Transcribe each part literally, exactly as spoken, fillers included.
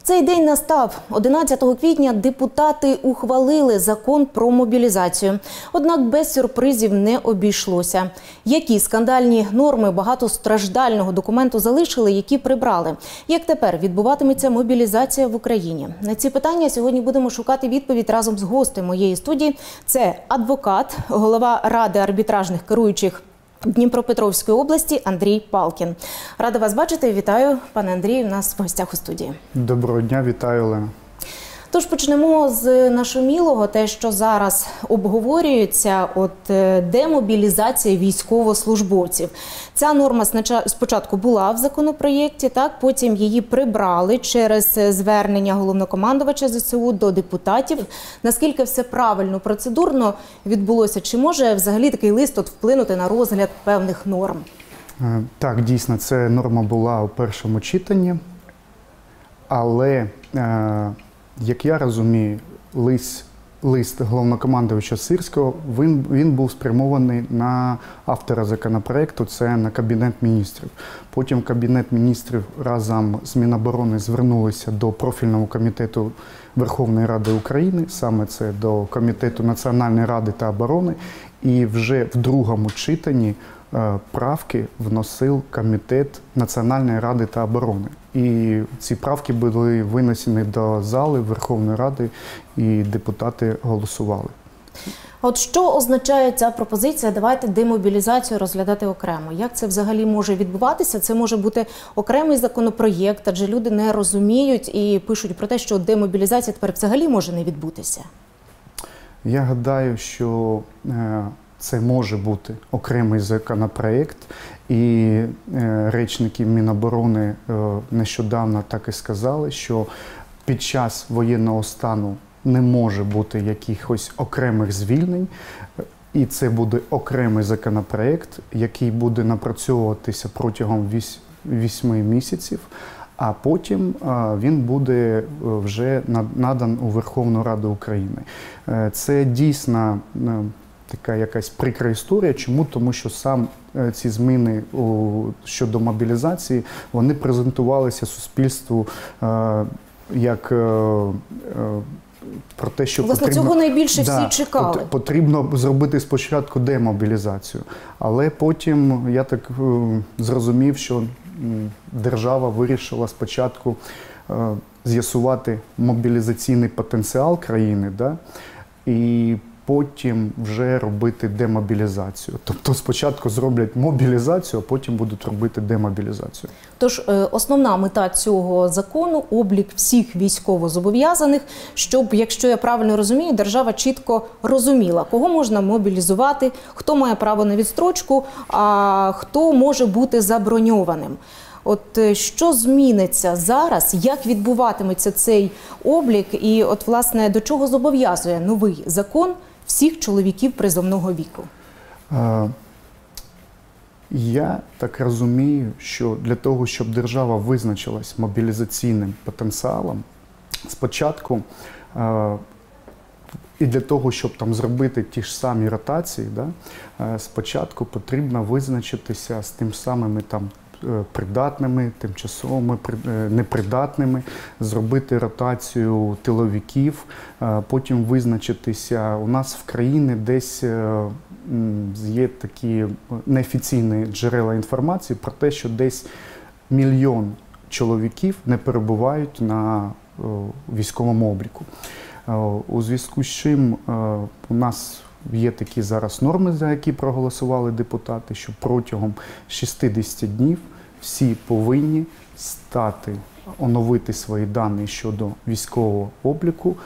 Цей день настав. одинадцятого квітня депутати ухвалили закон про мобілізацію. Однак без сюрпризів не обійшлося. Які скандальні норми багатостраждального документу залишили, які прибрали? Як тепер відбуватиметься мобілізація в Україні? На ці питання сьогодні будемо шукати відповідь разом з гостем моєї студії. Це адвокат, голова Ради арбітражних керуючих Дніпропетровської області Андрій Палкін. Рада вас бачити. Вітаю, пане Андрію, у нас в гостях у студії. Доброго дня, вітаю, Олена. Тож почнемо з нашумілого, те, що зараз обговорюється, от демобілізація військовослужбовців. Ця норма спочатку була в законопроєкті, так, потім її прибрали через звернення головнокомандувача зе се у до депутатів. Наскільки все правильно, процедурно відбулося? Чи може взагалі такий лист от вплинути на розгляд певних норм? Так, дійсно, ця норма була у першому читанні, але як я розумію, лист, лист головнокомандувача Сирського, він, він був спрямований на автора законопроекту, це на Кабінет міністрів. Потім Кабінет міністрів разом з Міноборони звернулися до профільного комітету Верховної Ради України, саме це до Комітету Національної ради та оборони, і вже в другому читанні правки вносив Комітет Національної ради та оборони. І ці правки були винесені до зали Верховної Ради, і депутати голосували. От що означає ця пропозиція? Давайте демобілізацію розглядати окремо. Як це взагалі може відбуватися? Це може бути окремий законопроєкт, адже люди не розуміють і пишуть про те, що демобілізація тепер взагалі може не відбутися. Я гадаю, що це може бути окремий законопроєкт, і речники Міноборони нещодавно так і сказали, що під час воєнного стану не може бути якихось окремих звільнень, і це буде окремий законопроєкт, який буде напрацьовуватися протягом вісьми місяців, а потім він буде вже надан у Верховну Раду України. Це дійсно така якась прикра історія. Чому? Тому що сам ці зміни щодо мобілізації, вони презентувалися суспільству як про те, що власне, потрібно, цього найбільше да, всі чекали. Потрібно зробити спочатку демобілізацію. Але потім я так зрозумів, що держава вирішила спочатку з'ясувати мобілізаційний потенціал країни, да, і потім вже робити демобілізацію. Тобто спочатку зроблять мобілізацію, а потім будуть робити демобілізацію. Тож основна мета цього закону – облік всіх військовозобов'язаних, щоб, якщо я правильно розумію, держава чітко розуміла, кого можна мобілізувати, хто має право на відстрочку, а хто може бути заброньованим. От що зміниться зараз, як відбуватиметься цей облік і от, власне, до чого зобов'язує новий закон всіх чоловіків призовного віку? Я так розумію, що для того, щоб держава визначилась мобілізаційним потенціалом, спочатку і для того, щоб там зробити ті ж самі ротації, да, спочатку потрібно визначитися з тим самими там придатними, тимчасовими непридатними, зробити ротацію тиловиків, потім визначитися. У нас в країні десь є такі неофіційні джерела інформації про те, що десь мільйон чоловіків не перебувають на військовому обліку. У зв'язку з чим у нас є такі зараз норми, за які проголосували депутати, що протягом шістдесят днів всі повинні стати, оновити свої дані щодо військового обліку.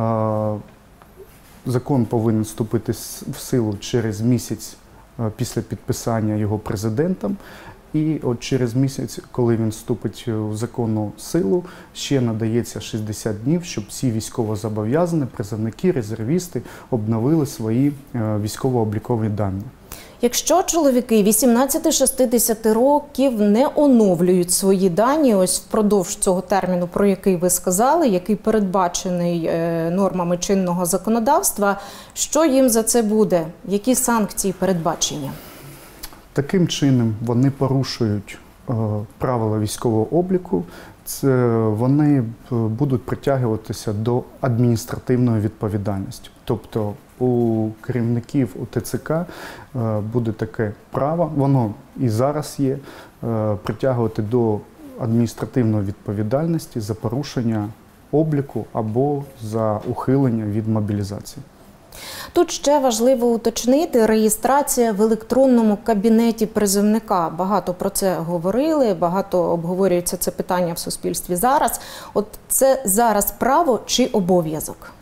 Закон повинен вступити в силу через місяць після підписання його президентом. І от через місяць, коли він вступить в законну силу, ще надається шістдесят днів, щоб всі військовозобов'язані, призовники, резервісти обновили свої військово-облікові дані. Якщо чоловіки вісімнадцяти-шістдесяти років не оновлюють свої дані ось впродовж цього терміну, про який ви сказали, який передбачений нормами чинного законодавства, що їм за це буде? Які санкції передбачені? Таким чином вони порушують правила військового обліку. це вони будуть притягуватися до адміністративної відповідальності. Тобто у керівників у ТЦК буде таке право, воно і зараз є, притягувати до адміністративної відповідальності за порушення обліку або за ухилення від мобілізації. Тут ще важливо уточнити реєстрація в електронному кабінеті призовника. Багато про це говорили, багато обговорюється це питання в суспільстві зараз. От це зараз право чи обов'язок?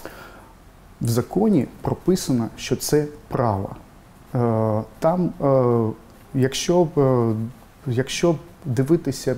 В законі прописано, що це право. Там, якщо, якщо дивитися,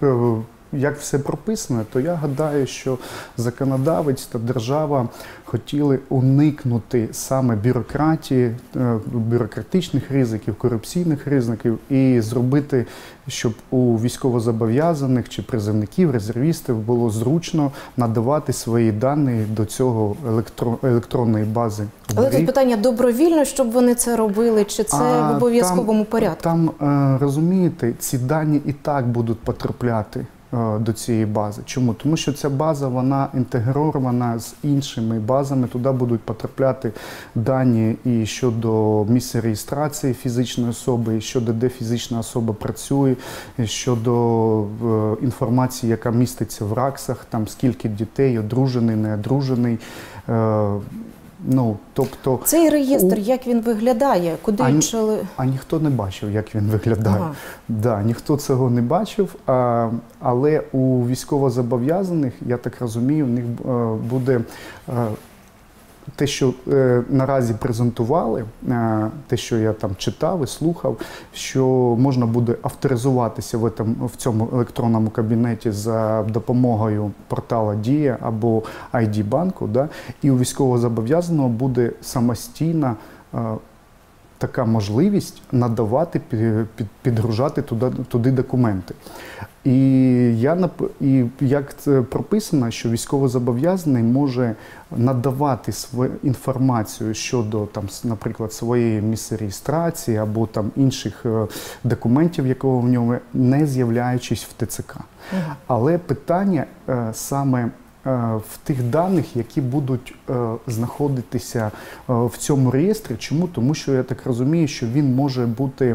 як все прописано, то я гадаю, що законодавець та держава хотіли уникнути саме бюрократії, бюрократичних ризиків, корупційних ризиків і зробити, щоб у військовозобов'язаних чи призовників, резервістів було зручно надавати свої дані до цього електро, електронної бази. Але тут питання добровільно, щоб вони це робили, чи це а, в обов'язковому порядку? Там, розумієте, ці дані і так будуть потрапляти до цієї бази. Чому? Тому що ця база, вона інтегрована з іншими базами, туди будуть потрапляти дані і щодо місця реєстрації фізичної особи, і щодо де фізична особа працює, і щодо е, інформації, яка міститься в РАКСах, там скільки дітей, одружений, неодружений. Е, Ну, тобто, цей реєстр, у... як він виглядає? Куди а, чоли... а ніхто не бачив, як він виглядає. Ага. Да, ніхто цього не бачив, а, але у військовозобов'язаних, я так розумію, у них а, буде а, те, що е, наразі презентували, е, те, що я там читав і слухав, що можна буде авторизуватися в, этом, в цьому електронному кабінеті за допомогою портала Дія або ай ді-банку, да? І у військовозобов'язаного буде самостійна е, така можливість надавати, під, під, підгружати туди, туди документи. І, я, і як це прописано, що військовозобов'язаний може надавати свою інформацію щодо, там, наприклад, своєї місця реєстрації або там, інших документів, якого в ньому, не з'являючись в ТЦК. Угу. Але питання саме в тих даних, які будуть знаходитися в цьому реєстрі. Чому? Тому що, я так розумію, що він може бути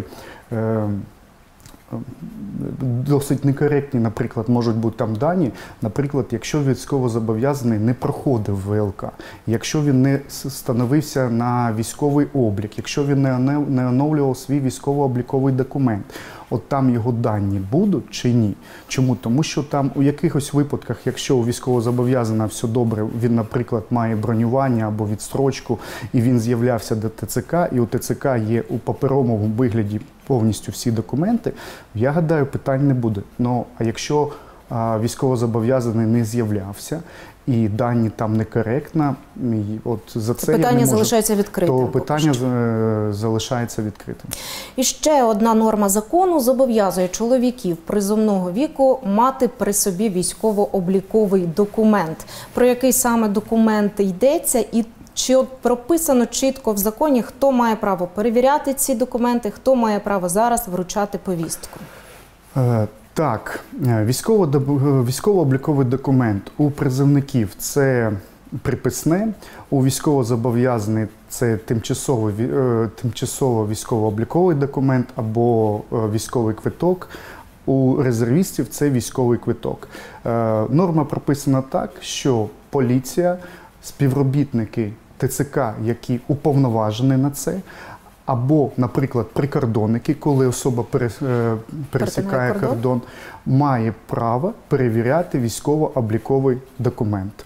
досить некоректні, наприклад, можуть бути там дані, наприклад, якщо військовозобов'язаний не проходив ВЛК, якщо він не становився на військовий облік, якщо він не оновлював свій військово-обліковий документ. От там його дані будуть чи ні? Чому? Тому що там у якихось випадках, якщо у військовозобов'язаного все добре, він, наприклад, має бронювання або відстрочку, і він з'являвся до ТЦК, і у ТЦК є у паперовому вигляді повністю всі документи, я гадаю, питань не буде. Ну, а якщо а, військовозобов'язаний не з'являвся, і дані там некоректно, от за це, це питання я не можу, залишається відкритим. То питання залишається відкритим. І ще одна норма закону зобов'язує чоловіків призовного віку мати при собі військово-обліковий документ. Про який саме документ йдеться і чи от прописано чітко в законі, хто має право перевіряти ці документи, хто має право зараз вручати повістку? Е, так, військово-обліковий документ у призовників – це приписне, у військовозобов'язаних – це тимчасовий, тимчасово військово-обліковий документ або військовий квиток, у резервістів – це військовий квиток. Е, норма прописана так, що поліція, співробітники ТЦК, які уповноважені на це, або, наприклад, прикордонники, коли особа пересікає кордон. кордон, має право перевіряти військово-обліковий документ.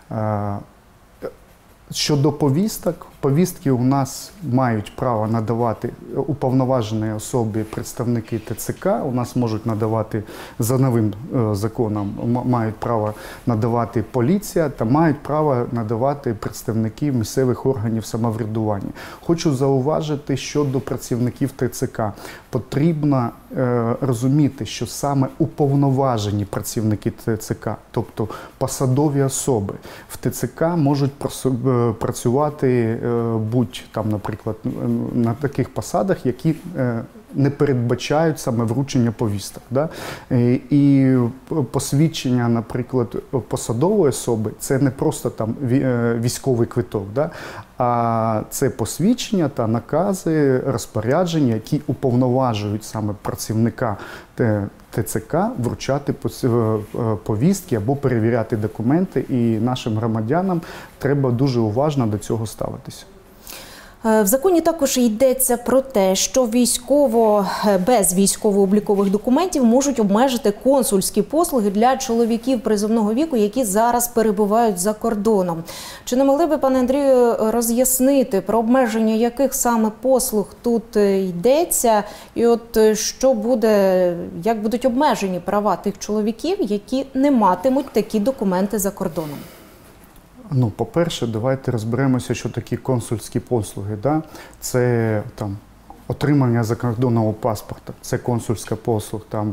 Щодо повісток, повістки у нас мають право надавати уповноважені особі представники ТЦК, у нас можуть надавати за новим законом, мають право надавати поліція та мають право надавати представники місцевих органів самоврядування. Хочу зауважити, щодо працівників ТЦК, потрібно е, розуміти, що саме уповноважені працівники ТЦК, тобто посадові особи в ТЦК можуть працювати будь там, наприклад, на таких посадах, які не передбачають саме вручення повісток. Да? І, і посвідчення, наприклад, посадової особи – це не просто там військовий квиток, да? А це посвідчення та накази, розпорядження, які уповноважують саме працівника Те Це Ка вручати повістки або перевіряти документи, і нашим громадянам треба дуже уважно до цього ставитися. В законі також йдеться про те, що військово, без військово-облікових документів можуть обмежити консульські послуги для чоловіків призовного віку, які зараз перебувають за кордоном. Чи не могли би, пане Андрію, роз'яснити, про обмеження яких саме послуг тут йдеться? І от що буде, як будуть обмежені права тих чоловіків, які не матимуть такі документи за кордоном? Ну, по-перше, давайте розберемося, що такі консульські послуги. Да? Це там отримання закордонного паспорта, це консульська послуга, там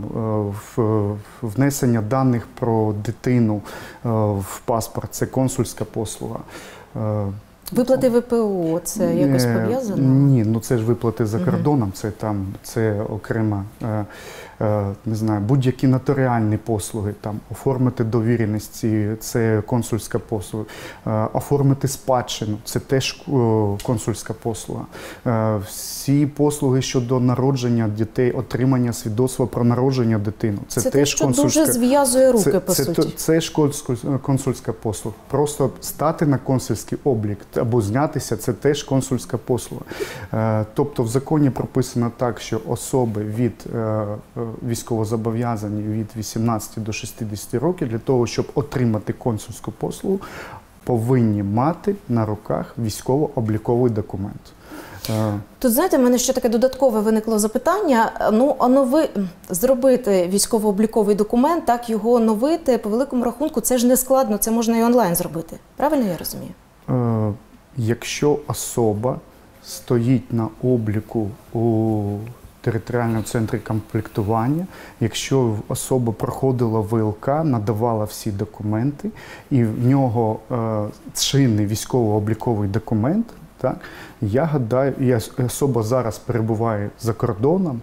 внесення даних про дитину в паспорт, це консульська послуга. Виплати В П О – це якось пов'язано? Ні, ну це ж виплати за кордоном, це там це окрема, не знаю, будь-які нотаріальні послуги, там оформити довіреності, це консульська послуга, оформити спадщину, це теж консульська послуга. Всі послуги щодо народження дітей, отримання свідоцтва про народження дитини, це, це теж те, консульська. Це дуже зв'язує руки, це, по це, суті. Це, це ж консульська послуга. Просто стати на консульський облік або знятися – це теж консульська послуга. Тобто в законі прописано так, що особи від військовозобов'язані від вісімнадцяти до шістдесяти років для того, щоб отримати консульську послугу, повинні мати на руках військово-обліковий документ. Тут, знаєте, в мене ще таке додаткове виникло запитання. Ну, онови... зробити військово-обліковий документ, так, його оновити, по великому рахунку, це ж не складно, це можна і онлайн зробити. Правильно я розумію? Е, якщо особа стоїть на обліку у територіальному центрі комплектування, якщо особа проходила В Л К, надавала всі документи, і в нього е, чинний військово-обліковий документ, так, я гадаю, і особа зараз перебуває за кордоном,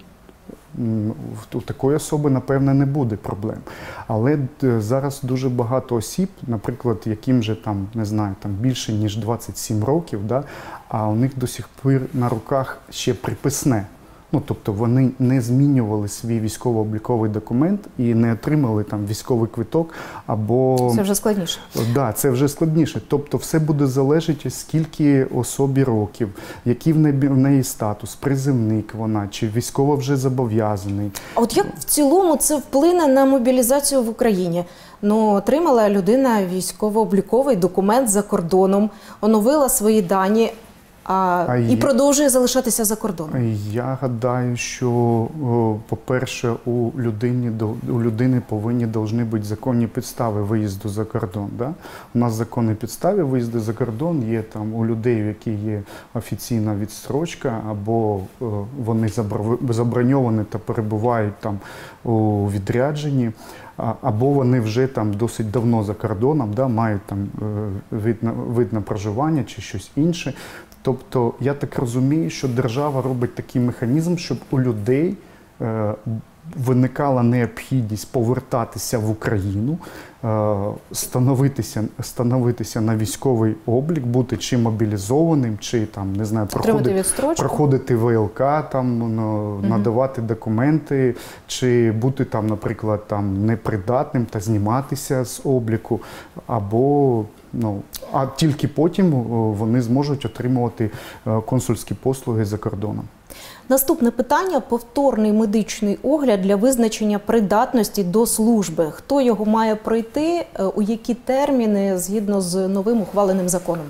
у такої особи, напевне, не буде проблем. Але зараз дуже багато осіб, наприклад, яким же там, не знаю, там більше ніж двадцять сім років, да, а у них до сих пір на руках ще приписне. Ну, тобто вони не змінювали свій військово-обліковий документ і не отримали там військовий квиток або… Це вже складніше. Так, да, це вже складніше. Тобто все буде залежати, скільки особі років, який в неї, в неї статус, призивник вона, чи військово вже зобов'язаний. А от як в цілому це вплине на мобілізацію в Україні? Ну, отримала людина військово-обліковий документ за кордоном, оновила свої дані, А, а і є... продовжує залишатися за кордоном? Я гадаю, що, по-перше, у людини, у людини повинні повинні бути законні підстави виїзду за кордон. Да? У нас законні підстави виїзду за кордон є там у людей, у яких є офіційна відстрочка, або вони заброньовані та перебувають там у відрядженні, або вони вже там досить давно за кордоном, да, мають там вид на, вид на проживання чи щось інше. Тобто, я так розумію, що держава робить такий механізм, щоб у людей е, виникала необхідність повертатися в Україну, е, становитися, становитися на військовий облік, бути чи мобілізованим, чи там, не знаю, проходити, проходити В Л К, там, ну, угу. надавати документи, чи бути там, наприклад, там, непридатним та зніматися з обліку, або… Ну, а тільки потім вони зможуть отримувати консульські послуги за кордоном. Наступне питання – повторний медичний огляд для визначення придатності до служби. Хто його має пройти, у які терміни згідно з новим ухваленим законом?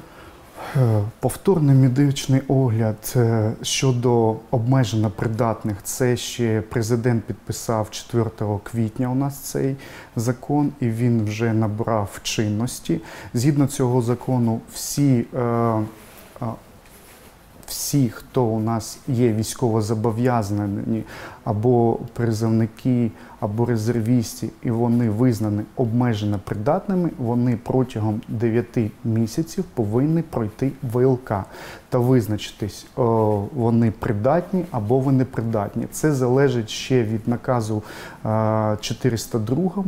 Повторний медичний огляд щодо обмежено придатних, це ще президент підписав четвертого квітня у нас цей закон, і він вже набрав чинності. Згідно цього закону всі, всі, хто у нас є військовозобов'язані, або призовники, або резервісти, і вони визнані обмежено придатними, вони протягом дев'яти місяців повинні пройти В Л К та визначитись, вони придатні або вони придатні. Це залежить ще від наказу чотириста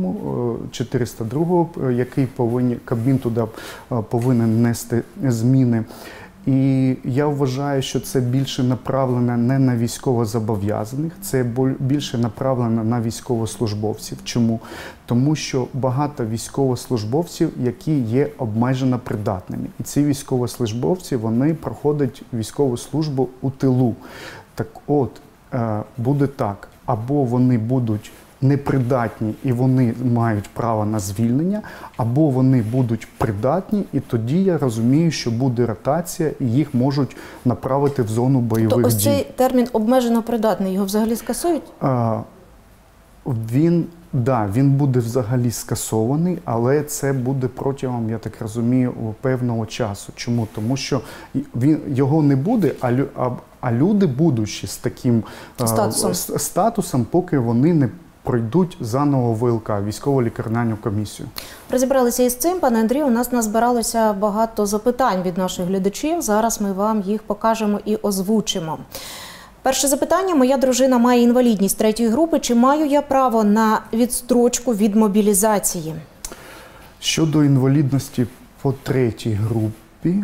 другого, який повинен, Кабмін туди повинен внести зміни. І я вважаю, що це більше направлено не на військовозобов'язаних, це більше направлено на військовослужбовців. Чому? Тому що багато військовослужбовців, які є обмежено придатними. І ці військовослужбовці, вони проходять військову службу у тилу. Так от, буде так, або вони будуть непридатні і вони мають право на звільнення, або вони будуть придатні, і тоді я розумію, що буде ротація і їх можуть направити в зону бойових дій. То ось цей термін «обмежено придатний», його взагалі скасують? А, він, да, він буде взагалі скасований, але це буде протягом, я так розумію, певного часу. Чому? Тому що він, його не буде, а, а, а люди будуть ще з таким статусом. А, статусом, поки вони не пройдуть заново В Л К, військово-лікарняну комісію. Розібралися із цим, пане Андрію. У нас назбиралося багато запитань від наших глядачів. Зараз ми вам їх покажемо і озвучимо. Перше запитання. Моя дружина має інвалідність третьої групи. Чи маю я право на відстрочку від мобілізації? Щодо інвалідності по третій групі,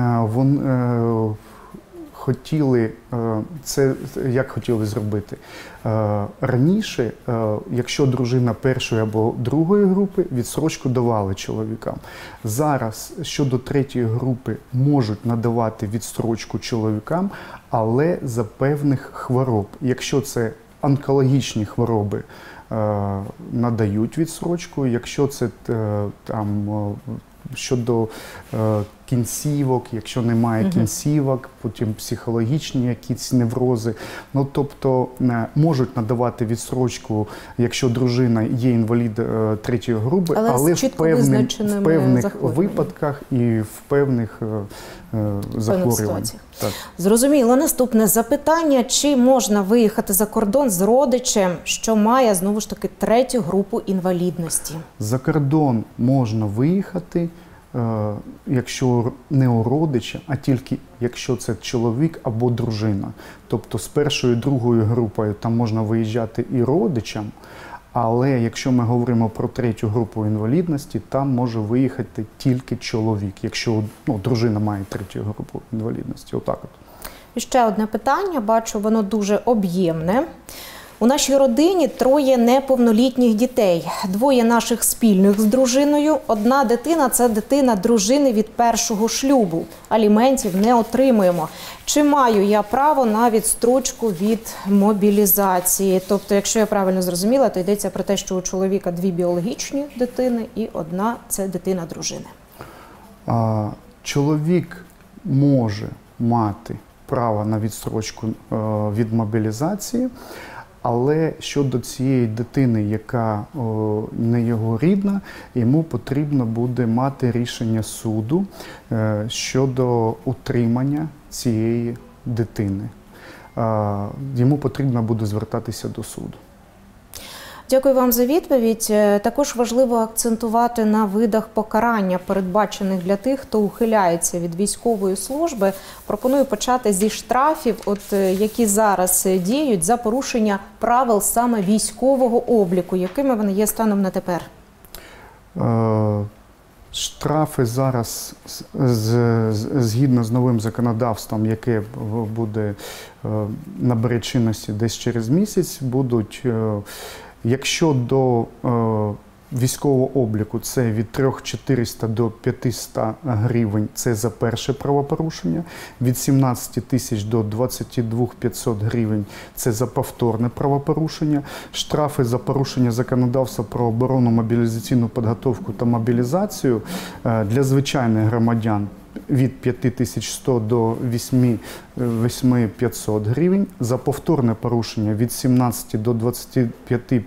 вон, хотіли, це як хотіли зробити. Раніше, якщо дружина першої або другої групи, відстрочку давали чоловікам. Зараз щодо третьої групи можуть надавати відстрочку чоловікам, але за певних хвороб. Якщо це онкологічні хвороби, надають відстрочку, якщо це там щодо е, кінцівок, якщо немає uh-huh. кінцівок, потім психологічні якісь неврози. Ну, тобто е, можуть надавати відстрочку, якщо дружина є інвалід е, третьої групи, але, але в, певним, в певних випадках і в певних е, захворюваннях. Зрозуміло. Наступне запитання. Чи можна виїхати за кордон з родичем, що має, знову ж таки, третю групу інвалідності? За кордон можна виїхати, е, якщо не у родича, а тільки якщо це чоловік або дружина. Тобто з першою, другою групою там можна виїжджати і родичам, але якщо ми говоримо про третю групу інвалідності, там може виїхати тільки чоловік, якщо ну, дружина має третю групу інвалідності. Отак от. І ще одне питання, бачу, воно дуже об'ємне. У нашій родині троє неповнолітніх дітей, двоє наших спільних з дружиною. Одна дитина – це дитина дружини від першого шлюбу. Аліментів не отримуємо. Чи маю я право на відстрочку від мобілізації? Тобто, якщо я правильно зрозуміла, то йдеться про те, що у чоловіка дві біологічні дитини і одна – це дитина дружини. А, чоловік може мати право на відстрочку е, від мобілізації, але щодо цієї дитини, яка о, не його рідна, йому потрібно буде мати рішення суду е, щодо утримання цієї дитини. Е, йому потрібно буде звертатися до суду. Дякую вам за відповідь. Також важливо акцентувати на видах покарання, передбачених для тих, хто ухиляється від військової служби. Пропоную почати зі штрафів, от, які зараз діють за порушення правил саме військового обліку. Якими вони є станом на тепер? Е, штрафи зараз, згідно з новим законодавством, яке буде набере чинності десь через місяць, будуть... Якщо до е, військового обліку це від трьох тисяч чотирьохсот до п'ятисот гривень, це за перше правопорушення, від сімнадцяти тисяч до двадцяти двох тисяч п'ятсот гривень це за повторне правопорушення, штрафи за порушення законодавства про оборону, мобілізаційну підготовку та мобілізацію е, для звичайних громадян від п'яти тисяч ста до восьми тисяч п'ятсот гривень, за повторне порушення від сімнадцяти до двадцяти п'яти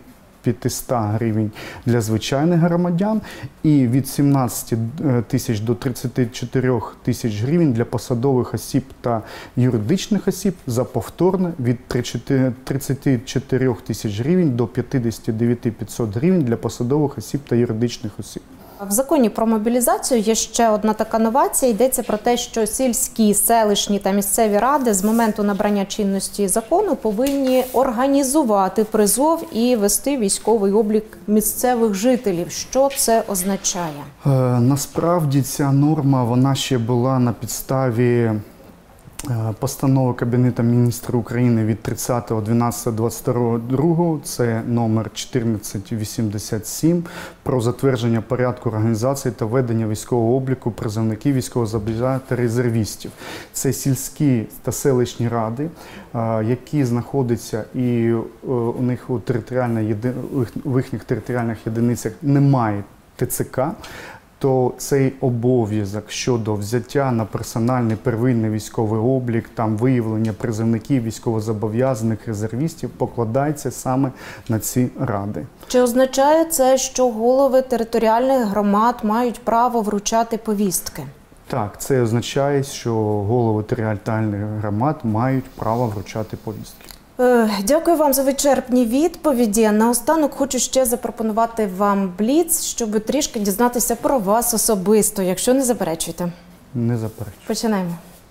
п'ятсот гривень для звичайних громадян і від сімнадцяти тисяч до тридцяти чотирьох тисяч гривень для посадових осіб та юридичних осіб за повторне від тридцяти чотирьох тисяч гривень до п'ятдесят дев'ять тисяч п'ятсот гривень для посадових осіб та юридичних осіб. В законі про мобілізацію є ще одна така новація. Йдеться про те, що сільські, селищні та місцеві ради з моменту набрання чинності закону повинні організувати призов і вести військовий облік місцевих жителів. Що це означає? Е, насправді ця норма, вона ще була на підставі постанови Кабінету міністрів України від тридцятого дванадцятого двадцять другого, це номер чотирнадцять вісімдесят сім, про затвердження порядку організації та ведення військового обліку призовників, військовозобов'язаних та резервістів. Це сільські та селищні ради, які знаходяться і у них у територіальних, в їхніх територіальних єдиницях немає Т Ц К, то цей обов'язок щодо взяття на персональний первинний військовий облік, там виявлення призовників, військовозобов'язаних, резервістів покладається саме на ці ради. Чи означає це, що голови територіальних громад мають право вручати повістки? Так, це означає, що голови територіальних громад мають право вручати повістки. Дякую вам за вичерпні відповіді. Наостанок хочу ще запропонувати вам бліц, щоб трішки дізнатися про вас особисто, якщо не заперечуєте. Не заперечую. Починаємо.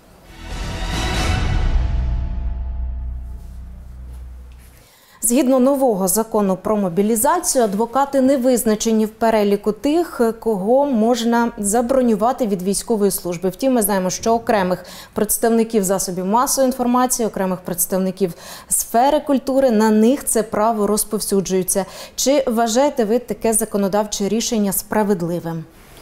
Згідно нового закону про мобілізацію, адвокати не визначені в переліку тих, кого можна забронювати від військової служби. Втім, ми знаємо, що окремих представників засобів масової інформації, окремих представників сфери культури, на них це право розповсюджується. Чи вважаєте ви таке законодавче рішення справедливим?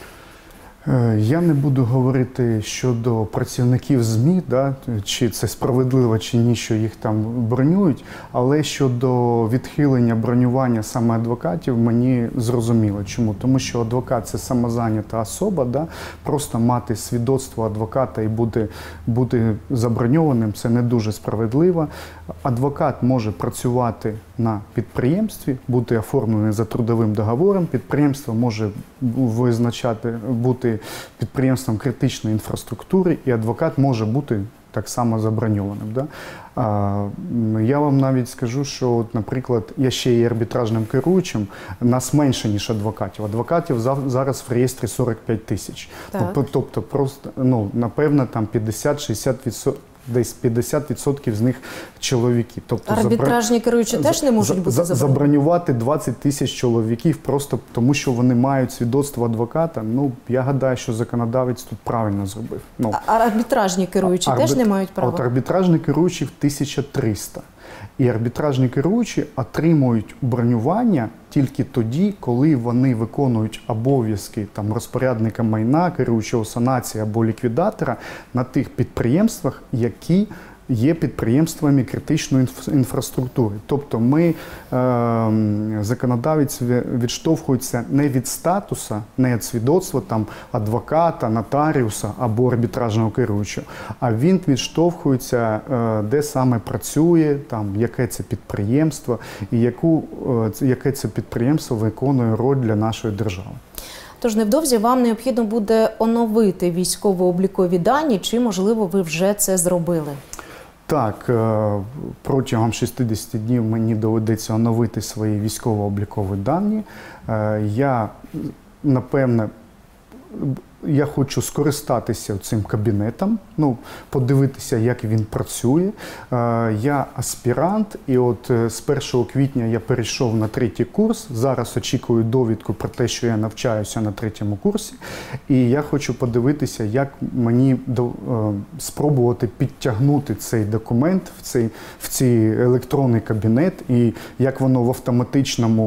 Я не буду говорити щодо працівників З М І, да, чи це справедливо, чи ні, що їх там бронюють, але щодо відхилення бронювання саме адвокатів мені зрозуміло. Чому? Тому що адвокат – це самозайнята особа, да, просто мати свідоцтво адвоката і бути, бути заброньованим – це не дуже справедливо. Адвокат може працювати на підприємстві, бути оформлений за трудовим договором, підприємство може визначати, бути підприємством критичної інфраструктури, і адвокат може бути так само заброньованим. Да? А, я вам навіть скажу, що, от, наприклад, я ще є арбітражним керуючим, нас менше, ніж адвокатів. Адвокатів зараз в реєстрі сорок п'ять тисяч. Тобто, просто, ну, напевно, там п'ятдесят-шістдесят відсотків. Десь п'ятдесят відсотків з них чоловіки. Тобто арбітражні керуючі теж не можуть бути забронювати? Забронювати двадцять тисяч чоловіків просто тому, що вони мають свідоцтво адвоката, ну, я гадаю, що законодавець тут правильно зробив. Ну, а арбітражні керуючі арбит... теж не мають права? От арбітражні керуючі в тисяча триста. І арбітражні керуючі отримують бронювання тільки тоді, коли вони виконують обов'язки там розпорядника майна, керуючого санації або ліквідатора на тих підприємствах, які є підприємствами критичної інфраструктури. Тобто ми, е, законодавець відштовхується не від статусу, не від свідоцтва там, адвоката, нотаріуса або арбітражного керуючого, а він відштовхується, е, де саме працює, там, яке це підприємство і яку, е, яке це підприємство виконує роль для нашої держави. Тож невдовзі вам необхідно буде оновити військово-облікові дані, чи, можливо, ви вже це зробили? Так, протягом шістдесят днів мені доведеться оновити свої військово-облікові дані. Я, напевне, я хочу скористатися цим кабінетом, ну, подивитися, як він працює. Я аспірант, і от з першого квітня я перейшов на третій курс. Зараз очікую довідку про те, що я навчаюся на третьому курсі. І я хочу подивитися, як мені спробувати підтягнути цей документ в цей, в цей електронний кабінет, і як воно в автоматичному...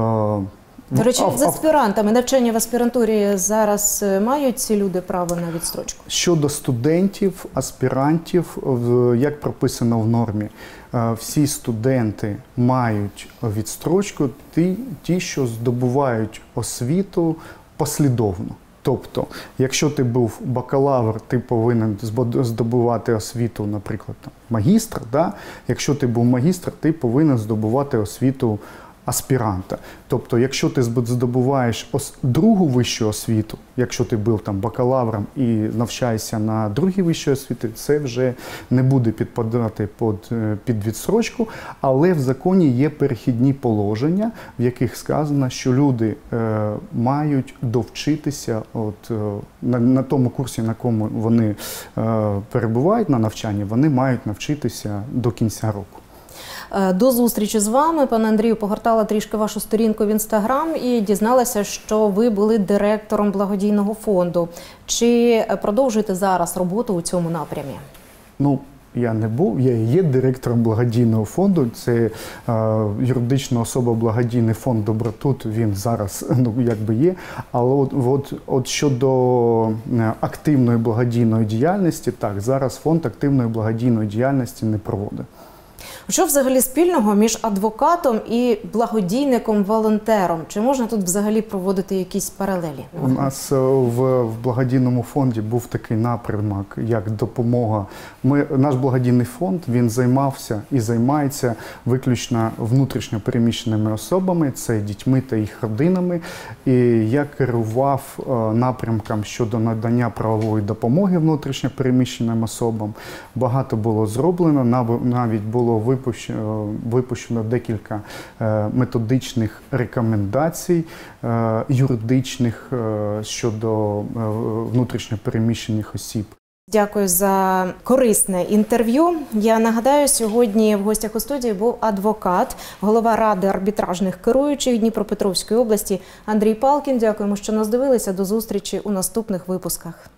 До речі, з аспірантами, навчання в аспірантурі зараз мають ці люди право на відстрочку? Щодо студентів, аспірантів, як прописано в нормі, всі студенти мають відстрочку, ті, ті що здобувають освіту послідовно. Тобто, якщо ти був бакалавр, ти повинен здобувати освіту, наприклад, там, магістра, да? Якщо ти був магістр, ти повинен здобувати освіту аспіранта. Тобто, якщо ти здобуваєш ос- другу вищу освіту, якщо ти був там бакалавром і навчаєшся на другій вищій освіті, це вже не буде підпадати під, під відстрочку, але в законі є перехідні положення, в яких сказано, що люди е, мають довчитися от, е, на, на тому курсі, на якому вони е, перебувають на навчанні, вони мають навчитися до кінця року. До зустрічі з вами, пане Андрію. Погортала трішки вашу сторінку в Інстаграм і дізналася, що ви були директором благодійного фонду. Чи продовжуєте зараз роботу у цьому напрямі? Ну, я не був, я є директором благодійного фонду. Це е, юридична особа благодійний фонд «Добротут», він зараз ну, якби є. Але от, от, от щодо активної благодійної діяльності, так, зараз фонд активної благодійної діяльності не проводить. Що взагалі спільного між адвокатом і благодійником-волонтером? Чи можна тут взагалі проводити якісь паралелі? У нас в, в благодійному фонді був такий напрямок, як допомога. Ми, наш благодійний фонд, він займався і займається виключно внутрішньо переміщеними особами, це дітьми та їх родинами. І я керував напрямком щодо надання правової допомоги внутрішньо переміщеним особам. Багато було зроблено, навіть було випущено, випущено декілька методичних рекомендацій юридичних щодо внутрішньо переміщених осіб. Дякую за корисне інтерв'ю. Я нагадаю, сьогодні в гостях у студії був адвокат, голова Ради арбітражних керуючих Дніпропетровської області Андрій Палкін. Дякуємо, що нас дивилися. До зустрічі у наступних випусках.